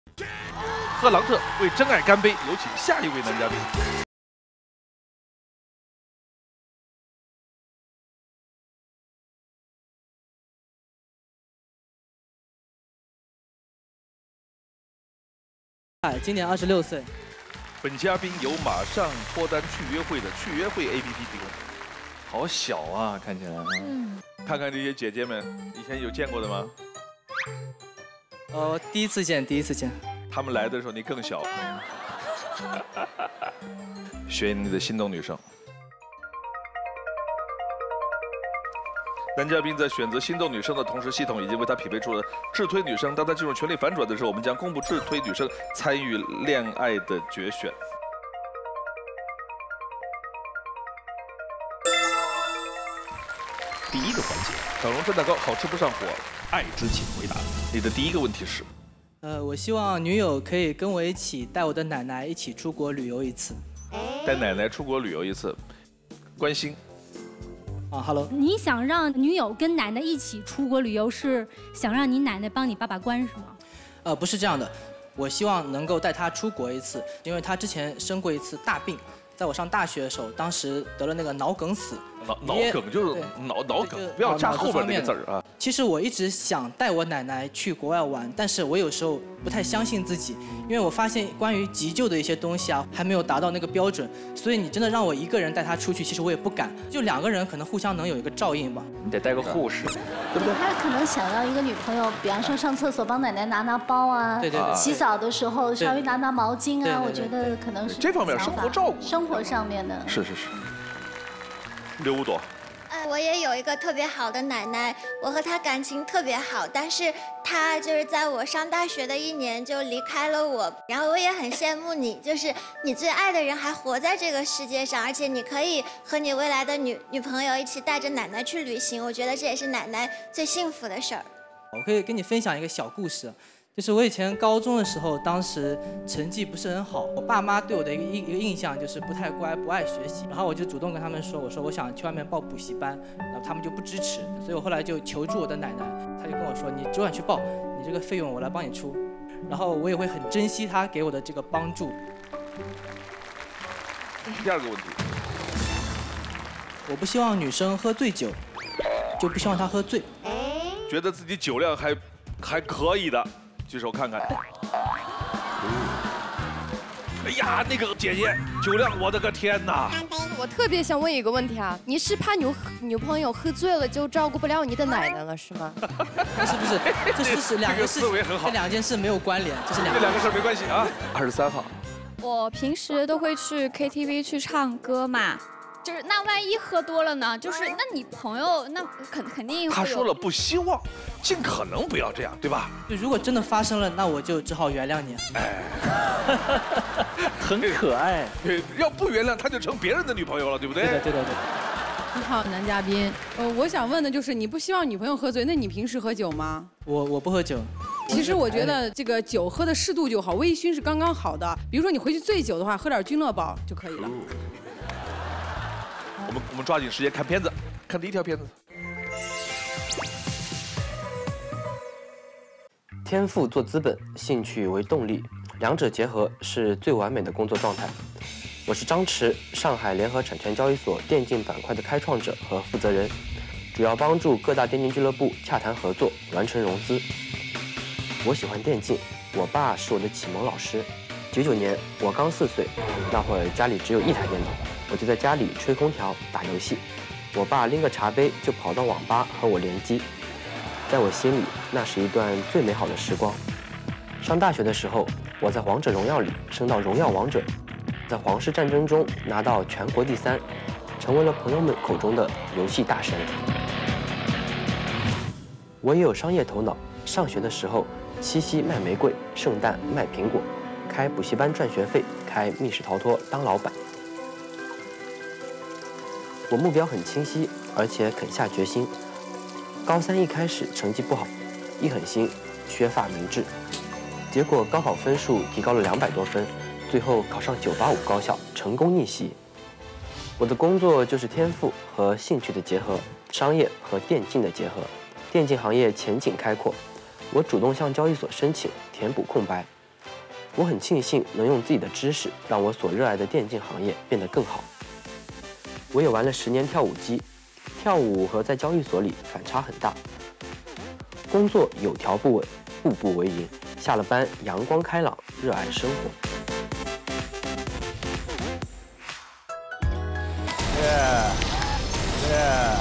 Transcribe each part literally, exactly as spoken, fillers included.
赫朗特为真爱干杯，有请下一位男嘉宾。 哎，今年二十六岁。 本嘉宾由马上脱单去约会的去约会 A P P 提供。 好小啊，看起来。嗯。 看看这些姐姐们，以前有见过的吗？ 呃，第一次见，第一次见。 他们来的时候你更小。选你的心动女生。 男嘉宾在选择心动女生的同时，系统已经为他匹配出了智推女生。当他进入权力反转的时候，我们将公布智推女生参与恋爱的决选。第一个环节，小龙蒸蛋糕好吃不上火，爱之请回答。你的第一个问题是？ 呃，我希望女友可以跟我一起带我的奶奶一起出国旅游一次。 带奶奶出国旅游一次，关心。 啊 ，Hello。 你想让女友跟奶奶一起出国旅游，是想让你奶奶帮你把把关是吗？ 呃，不是这样的，我希望能够带她出国一次，因为她之前生过一次大病，在我上大学的时候，当时得了那个脑梗死。 脑脑梗就是脑脑梗，不要加后边那个字儿啊。 其实我一直想带我奶奶去国外玩，但是我有时候不太相信自己，因为我发现关于急救的一些东西啊，还没有达到那个标准，所以你真的让我一个人带她出去，其实我也不敢。就两个人可能互相能有一个照应吧。 你得带个护士，对不对？ 他可能想要一个女朋友，比方说上厕所帮奶奶拿拿包啊， 对对对， 洗澡的时候稍微拿拿毛巾啊，我觉得可能是这方面生活照顾， 生活上面的。 是是是。刘五朵。 哎，我也有一个特别好的奶奶，我和她感情特别好，但是她就是在我上大学的一年就离开了我，然后我也很羡慕你，就是你最爱的人还活在这个世界上，而且你可以和你未来的女女朋友一起带着奶奶去旅行，我觉得这也是奶奶最幸福的事儿。 我可以跟你分享一个小故事。 就是我以前高中的时候，当时成绩不是很好，我爸妈对我的一个一个印象就是不太乖，不爱学习。然后我就主动跟他们说，我说我想去外面报补习班，然后他们就不支持，所以我后来就求助我的奶奶，她就跟我说，你只管去报，你这个费用我来帮你出，然后我也会很珍惜她给我的这个帮助。 第二个问题， 我不希望女生喝醉酒，就不希望她喝醉。 觉得自己酒量还还可以的。 举手看看。哎呀，那个姐姐酒量，我的个天哪！ 我特别想问一个问题啊，你是怕女女朋友喝醉了就照顾不了你的奶奶了是吗？ 不是不是，这是是两个事， 思维很好， 这两件事没有关联，这是两这两个事没关系啊。二十三号， 我平时都会去 K T V 去唱歌嘛。 就是那万一喝多了呢？就是那你朋友那肯肯定会。 他说了不希望，尽可能不要这样，对吧？ 就如果真的发生了，那我就只好原谅你。 哎， 很可爱。 对，要不原谅他就成别人的女朋友了，对不对？ 对的对的对的。 你好，男嘉宾。呃，我想问的就是，你不希望女朋友喝醉，那你平时喝酒吗？ 我我不喝酒。 其实我觉得这个酒喝的适度就好，微醺是刚刚好的。比如说你回去醉酒的话，喝点君乐宝就可以了。 我们我们抓紧时间看片子，看第一条片子。 天赋做资本，兴趣为动力，两者结合是最完美的工作状态。我是张弛，上海联合产权交易所电竞板块的开创者和负责人，主要帮助各大电竞俱乐部洽谈合作，完成融资。我喜欢电竞，我爸是我的启蒙老师。九九年我刚四岁，那会儿家里只有一台电脑。 我就在家里吹空调、打游戏，我爸拎个茶杯就跑到网吧和我联机，在我心里，那是一段最美好的时光。上大学的时候，我在王者荣耀里升到荣耀王者，在皇室战争中拿到全国第三，成为了朋友们口中的游戏大神。我也有商业头脑，上学的时候，七夕卖玫瑰，圣诞卖苹果，开补习班赚学费，开密室逃脱当老板。 我目标很清晰，而且肯下决心。高三一开始成绩不好，一狠心削发明志，结果高考分数提高了两百多分，最后考上九八五高校，成功逆袭。我的工作就是天赋和兴趣的结合，商业和电竞的结合。电竞行业前景开阔，我主动向交易所申请，填补空白。 我很庆幸能用自己的知识让我所热爱的电竞行业变得更好。我也玩了十年跳舞机，跳舞和在交易所里反差很大。工作有条不紊，步步为营，下了班阳光开朗，热爱生活。 耶耶！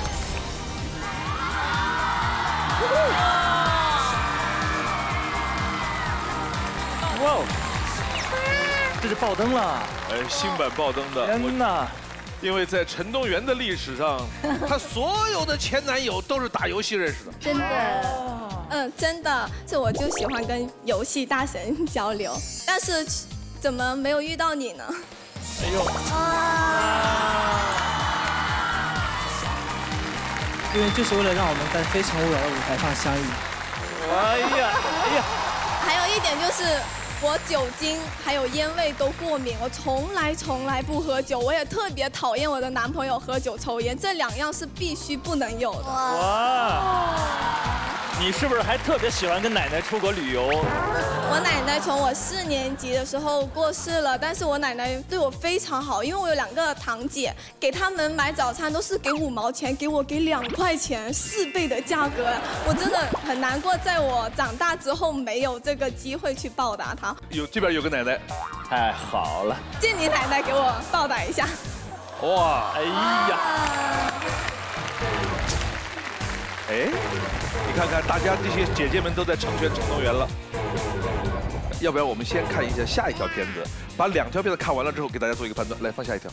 哇哦，这是爆灯了！ 哎，新版爆灯的。 天哪！ 因为在陈东元的历史上，他所有的前男友都是打游戏认识的。 真的。 嗯，真的，是我就喜欢跟游戏大神交流，但是怎么没有遇到你呢？ 哎呦！ 因为就是为了让我们在《非诚勿扰》的舞台上相遇。 哎呀，哎呀！ 还有一点就是。我酒精还有烟味都过敏，我从来从来不喝酒，我也特别讨厌我的男朋友喝酒抽烟，这两样是必须不能有的。 哇！你是不是还特别喜欢跟奶奶出国旅游？ 我奶奶从我四年级的时候过世了，但是我奶奶对我非常好，因为我有两个堂姐，给他们买早餐都是给五毛钱，给我给两块钱，四倍的价格，我真的很难过，在我长大之后没有这个机会去报答她。 有这边有个奶奶， 太好了， 借你奶奶给我报答一下。 哇， 哎呀， 哎，你看看大家这些姐姐们都在成全陈东元了。要不然我们先看一下下一条片子，把两条片子看完了之后，给大家做一个判断。来，放下一条。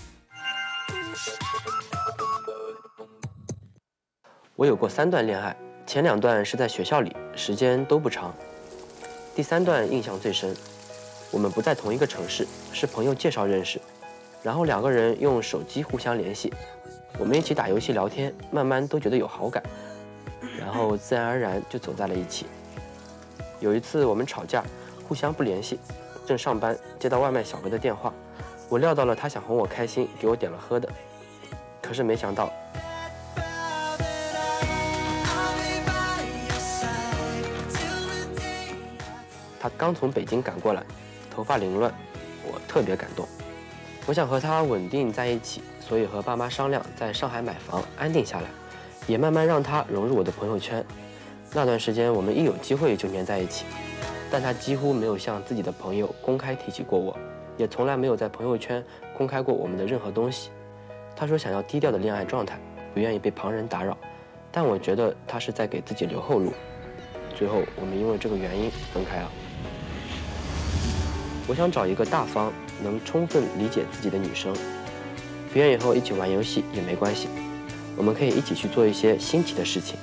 我有过三段恋爱，前两段是在学校里，时间都不长。第三段印象最深，我们不在同一个城市，是朋友介绍认识，然后两个人用手机互相联系，我们一起打游戏聊天，慢慢都觉得有好感，然后自然而然就走在了一起。有一次我们吵架，互相不联系，正上班接到外卖小哥的电话，我料到了他想哄我开心，给我点了喝的，可是没想到。他刚从北京赶过来，头发凌乱，我特别感动。我想和他稳定在一起，所以和爸妈商量在上海买房安定下来，也慢慢让他融入我的朋友圈。那段时间我们一有机会就黏在一起，但他几乎没有向自己的朋友公开提起过我，也从来没有在朋友圈公开过我们的任何东西。他说想要低调的恋爱状态，不愿意被旁人打扰，但我觉得他是在给自己留后路。最后我们因为这个原因分开了。我想找一个大方、能充分理解自己的女生，不愿意和我一起玩游戏也没关系，我们可以一起去做一些新奇的事情。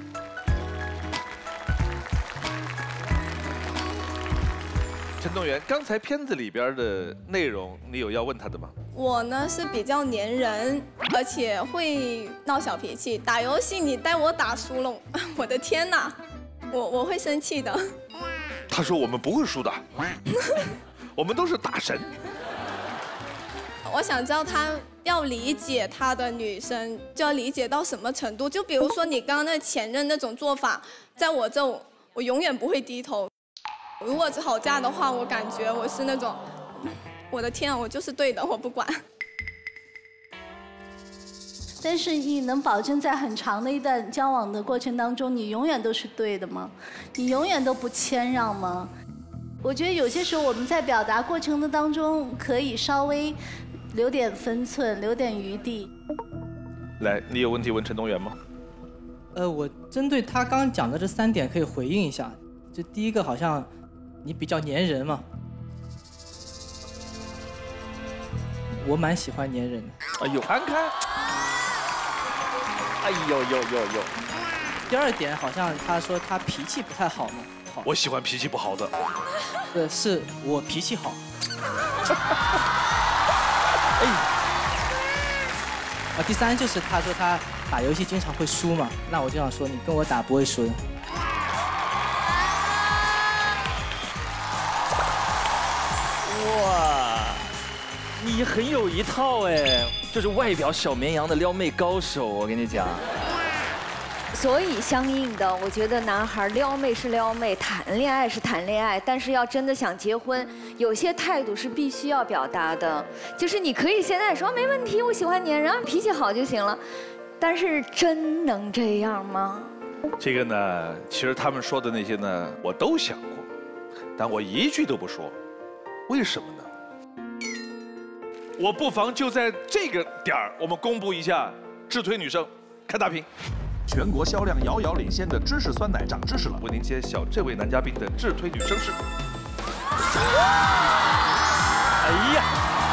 陈东元，刚才片子里边的内容，你有要问他的吗？ 我呢是比较粘人，而且会闹小脾气。打游戏你带我打输了，我的天哪，我我会生气的。 他说我们不会输的。我们都是大神。 我想知道他要理解他的女生，就要理解到什么程度？就比如说你刚刚那前任那种做法，在我这我永远不会低头。如果吵架的话，我感觉我是那种，我的天啊，我就是对的，我不管。 但是你能保证在很长的一段交往的过程当中，你永远都是对的吗？你永远都不谦让吗？我觉得有些时候我们在表达过程的当中，可以稍微留点分寸，留点余地。 来，你有问题问陈东元吗？ 呃，我针对他刚刚讲的这三点可以回应一下。就第一个，好像你比较粘人嘛，我蛮喜欢粘人的。 哎呦，看看，哎呦呦呦呦。 第二点，好像他说他脾气不太好嘛。好， 我喜欢脾气不好的。 呃，是我脾气好。 哎。 啊，第三就是他说他打游戏经常会输嘛，那我就想说你跟我打不会输的。 哇，你很有一套哎，这是外表小绵羊的撩妹高手，我跟你讲。 所以相应的，我觉得男孩撩妹是撩妹，谈恋爱是谈恋爱，但是要真的想结婚，有些态度是必须要表达的。就是你可以现在说没问题，我喜欢你，然后脾气好就行了，但是真能这样吗？ 这个呢，其实他们说的那些呢，我都想过，但我一句都不说，为什么呢？我不妨就在这个点儿，我们公布一下智推女生，看大屏。全国销量遥遥领先的芝士酸奶长知识了，为您揭晓这位男嘉宾的智推女生是。哎呀！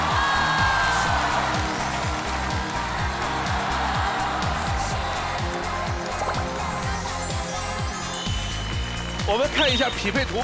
我们看一下匹配图，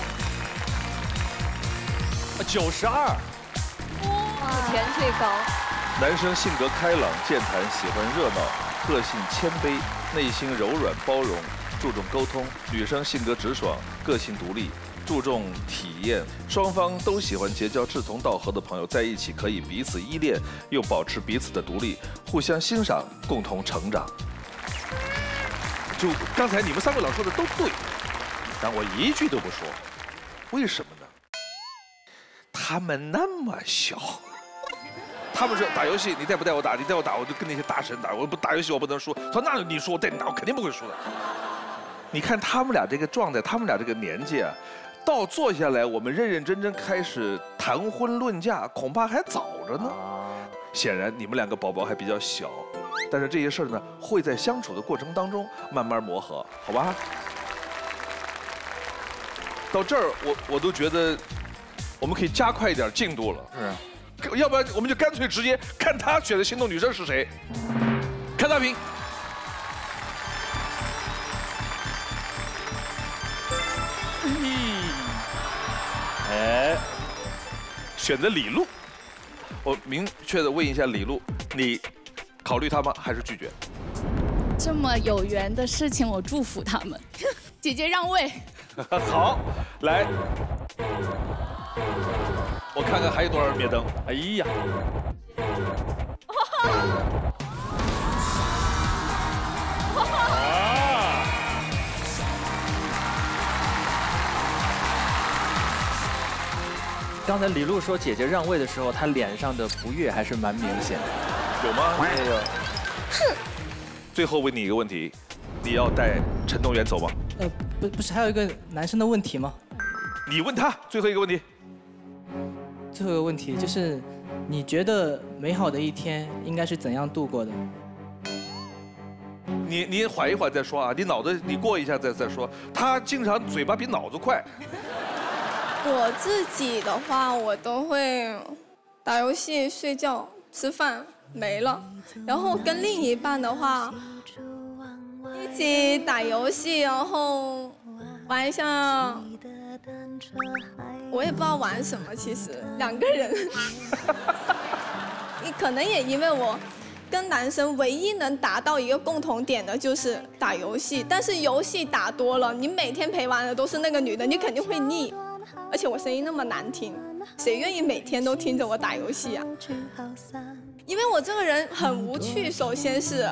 九十二， 目前最高。 男生性格开朗、健谈，喜欢热闹，个性谦卑。内心柔软包容，注重沟通；女生性格直爽，个性独立，注重体验。双方都喜欢结交志同道合的朋友，在一起可以彼此依恋，又保持彼此的独立，互相欣赏，共同成长。就刚才你们三位老说的都对，但我一句都不说，为什么呢？他们那么小。他们说打游戏，你带不带我打？你带我打，我就跟那些大神打。我不打游戏，我不能输。他说那你说我带你打，我肯定不会输的。你看他们俩这个状态，他们俩这个年纪啊，到坐下来我们认认真真开始谈婚论嫁，恐怕还早着呢。显然你们两个宝宝还比较小，但是这些事儿呢，会在相处的过程当中慢慢磨合，好吧？到这儿我我都觉得我们可以加快一点进度了。是。要不然我们就干脆直接看他选的心动女生是谁。看大屏。哎，选的李璐。我明确的问一下李璐，你考虑他吗？还是拒绝？ 这么有缘的事情，我祝福他们。姐姐让位。 好，来。我看看还有多少人灭灯。哎呀！啊！ 刚才李璐说姐姐让位的时候，她脸上的不悦还是蛮明显的。 有吗？没有。哼。最后问你一个问题，你要带陈东元走吗？ 呃，不，不是还有一个男生的问题吗？ 你问他最后一个问题。 最后一个问题就是，你觉得美好的一天应该是怎样度过的？ 你你缓一缓再说啊，你脑子你过一下再再说。他经常嘴巴比脑子快。 我自己的话，我都会打游戏、睡觉、吃饭，没了。然后跟另一半的话，一起打游戏，然后玩一下。我也不知道玩什么，其实两个人，你可能也因为我跟男生唯一能达到一个共同点的就是打游戏，但是游戏打多了，你每天陪玩的都是那个女的，你肯定会腻。而且我声音那么难听，谁愿意每天都听着我打游戏啊？因为我这个人很无趣，首先是。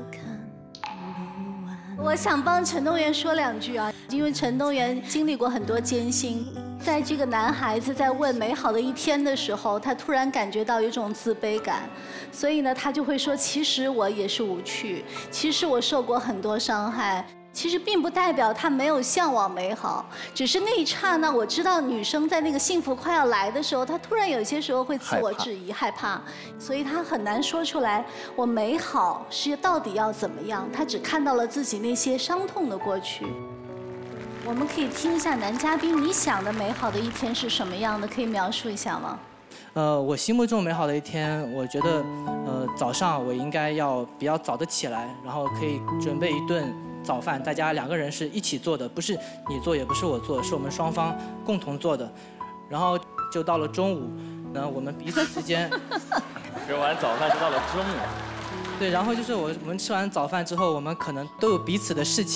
我想帮陈东元说两句啊，因为陈东元经历过很多艰辛，在这个男孩子在问美好的一天的时候，他突然感觉到有一种自卑感，所以呢，他就会说，其实我也是无趣，其实我受过很多伤害。其实并不代表他没有向往美好，只是那一刹那，我知道女生在那个幸福快要来的时候，她突然有些时候会自我质疑、害怕，所以她很难说出来我美好是到底要怎么样。她只看到了自己那些伤痛的过去。我们可以听一下男嘉宾，你想的美好的一天是什么样的？可以描述一下吗？ 呃，我心目中美好的一天，我觉得，呃，早上我应该要比较早的起来，然后可以准备一顿早饭，大家两个人是一起做的，不是你做也不是我做，是我们双方共同做的。然后就到了中午，呢，我们彼此之间吃完早饭就到了中午。 对，然后就是我我们吃完早饭之后，我们可能都有彼此的事情，可能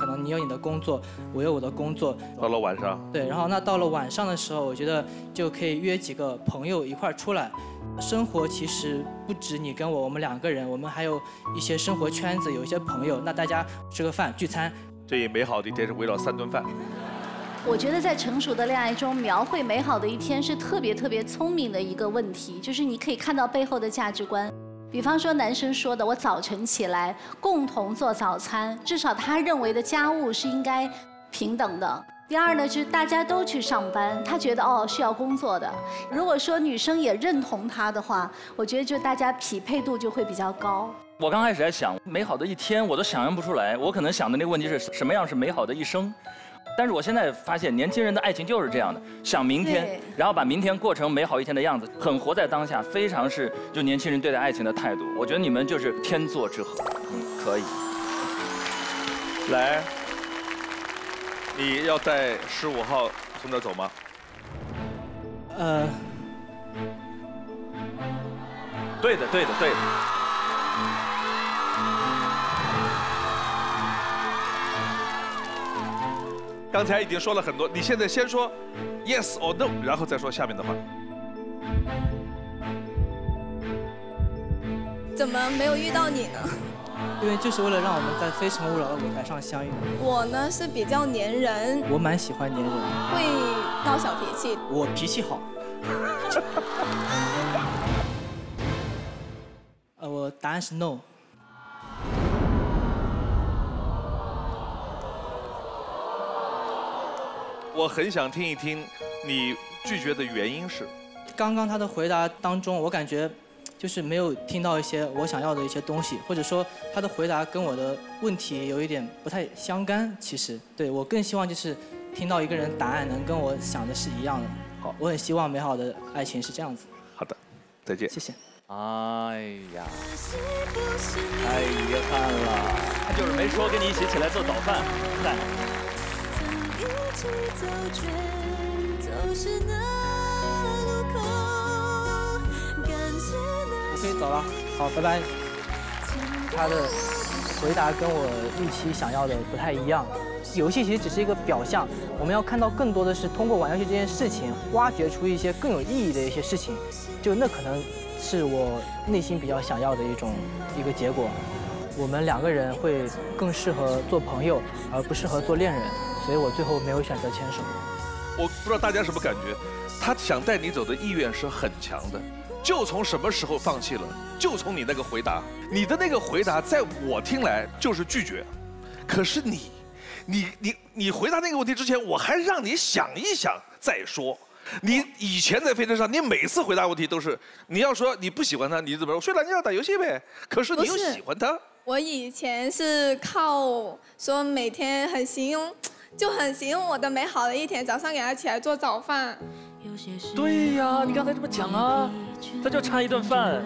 能你有你的工作，我有我的工作。 到了晚上， 对，然后那到了晚上的时候，我觉得就可以约几个朋友一块儿出来。生活其实不止你跟我，我们两个人，我们还有一些生活圈子，有一些朋友，那大家吃个饭聚餐。 这一美好的一天是围绕三顿饭。 我觉得在成熟的恋爱中，描绘美好的一天是特别特别聪明的一个问题，就是你可以看到背后的价值观。比方说男生说的，我早晨起来共同做早餐，至少他认为的家务是应该平等的。第二呢，就是大家都去上班，他觉得哦是要工作的。如果说女生也认同他的话，我觉得就大家匹配度就会比较高。 我刚开始在想，美好的一天我都想象不出来，我可能想的那个问题是什么样是美好的一生。但是我现在发现，年轻人的爱情就是这样的，想明天，然后把明天过成美好一天的样子，很活在当下，非常是就年轻人对待爱情的态度。我觉得你们就是天作之合，嗯，可以。 来，你要带十五号从这儿走吗？ 呃， 对的，对的，对的。 刚才已经说了很多，你现在先说 yes or no， 然后再说下面的话。 怎么没有遇到你呢？ 因为就是为了让我们在《非诚勿扰》的舞台上相遇。 我呢是比较粘人， 我蛮喜欢粘人， 会闹小脾气。 我脾气好。呃，我答案是 no。 我很想听一听你拒绝的原因是。 刚刚他的回答当中，我感觉就是没有听到一些我想要的一些东西，或者说他的回答跟我的问题有一点不太相干。其实，对我更希望就是听到一个人答案能跟我想的是一样的。好，我很希望美好的爱情是这样子。 好的，再见。 谢谢。 哎呀，太遗憾了，他就是没说跟你一起起来做早饭。来。 我可以走了，好，拜拜。他的回答跟我预期想要的不太一样。游戏其实只是一个表象，我们要看到更多的是通过玩游戏这件事情，挖掘出一些更有意义的一些事情。就那可能是我内心比较想要的一种一个结果。我们两个人会更适合做朋友，而不适合做恋人。所以我最后没有选择牵手。 我不知道大家什么感觉，他想带你走的意愿是很强的。就从什么时候放弃了？就从你那个回答，你的那个回答，在我听来就是拒绝。可是你，你你你回答那个问题之前，我还让你想一想再说。你以前在飞车上，你每次回答问题都是，你要说你不喜欢他，你怎么说？睡懒觉打游戏呗。可是你又喜欢他。 我以前是靠说每天很形容。就很形容我的美好的一天，早上给他起来做早饭。 对呀，你刚才这么讲啊，他就差一顿饭。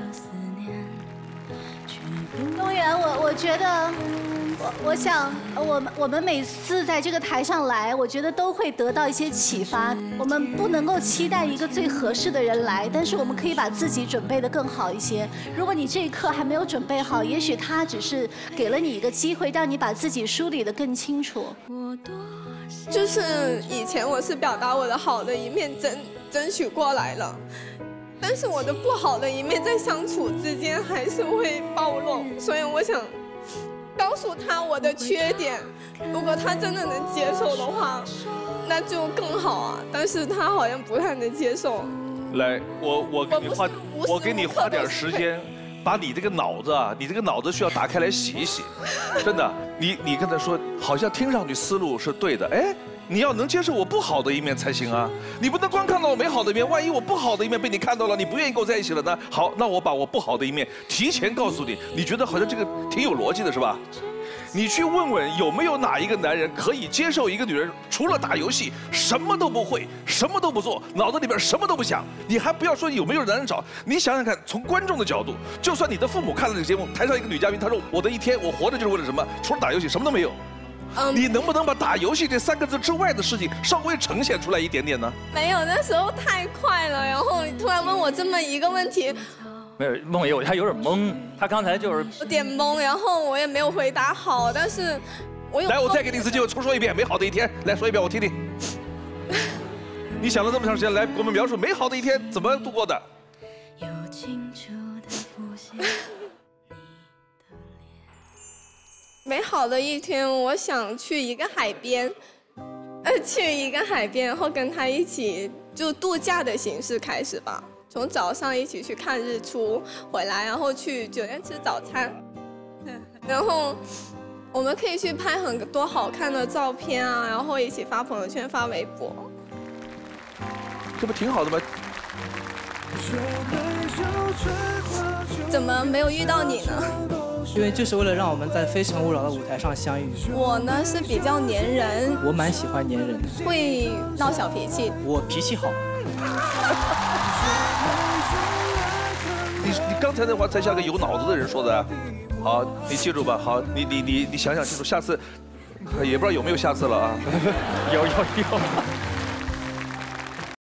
东元，我我觉得，我我想，我们我们每次在这个台上来，我觉得都会得到一些启发。我们不能够期待一个最合适的人来，但是我们可以把自己准备得更好一些。如果你这一刻还没有准备好，也许他只是给了你一个机会，让你把自己梳理得更清楚。 就是以前我是表达我的好的一面争争取过来了。但是我的不好的一面在相处之间还是会暴露，所以我想告诉他我的缺点，如果他真的能接受的话，那就更好啊。但是他好像不太能接受。 来，我我给你花，我给你花点时间，把你这个脑子啊，你这个脑子需要打开来洗一洗。真的，你你跟他说，好像听上去思路是对的，哎。你要能接受我不好的一面才行啊！你不能光看到我美好的一面，万一我不好的一面被你看到了，你不愿意跟我在一起了呢？好，那我把我不好的一面提前告诉你，你觉得好像这个挺有逻辑的是吧？你去问问有没有哪一个男人可以接受一个女人除了打游戏什么都不会，什么都不做，脑子里边什么都不想。你还不要说有没有男人找，你想想看，从观众的角度，就算你的父母看了这个节目，台上一个女嘉宾，她说我的一天我活着就是为了什么？除了打游戏什么都没有。你能不能把打游戏这三个字之外的事情稍微呈现出来一点点呢？ 没有，那时候太快了，然后你突然问我这么一个问题， 没有，梦爷他有点懵，他刚才就是有点懵，然后我也没有回答好，但是我有来，我再给你一次机会，重说一遍美好的一天，来说一遍我听听。你想了这么长时间，来给我们描述美好的一天怎么度过的？ 美好的一天，我想去一个海边，呃，去一个海边，然后跟他一起就度假的形式开始吧。从早上一起去看日出，回来然后去酒店吃早餐，然后我们可以去拍很多好看的照片啊，然后一起发朋友圈、发微博。 这不挺好的吗？ 怎么没有遇到你呢？ 因为就是为了让我们在《非诚勿扰》的舞台上相遇。 我呢是比较粘人， 我蛮喜欢粘人的， 会闹小脾气。 我脾气好。 你你刚才那话才像个有脑子的人说的。好，你记住吧。好，你你你你想想清楚，下次也不知道有没有下次了啊。 有有有。